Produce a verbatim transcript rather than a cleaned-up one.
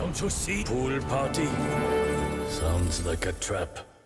Want to see pool party? Sounds like a trap.